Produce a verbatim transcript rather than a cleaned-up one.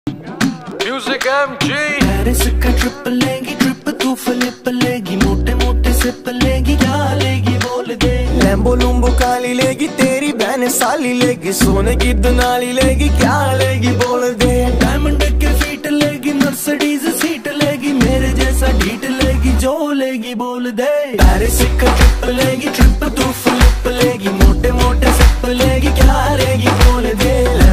Music MG. Paris का trip लेगी, trip तू फ्लिप लेगी, मोटे मोटे सिप लेगी, क्या लेगी बोल दे। लैम्बो लुम्बो काली लेगी, तेरी बहन साली लेगी, सोने की दुनाली लेगी, क्या लेगी बोल दे। डायमंड के फीट लेगी, मर्सिडीज सीट लेगी, मेरे जैसा ढीठ लेगी, जो लेगी बोल दे। पेरिस का ट्रिप लेगी, ट्रिप तू फ्लिप लेगी, मोटे मोटे सिप लेगी, क्या लेगी बोल दे।